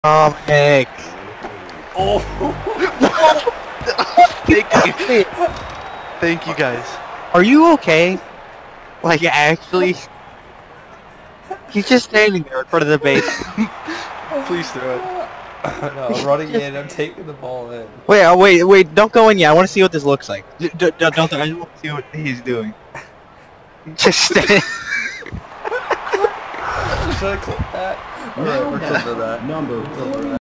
Heck. Oh! Thank you. Thank you guys. Are you okay? Like, actually? He's just standing there in front of the base. Please throw it. No, I'm running in. I'm taking the ball in. Wait, don't go in yet. I want to see what this looks like. Don't, I just want to see what he's doing. Just stand. Should I clip that? Alright, we're clipping that. Number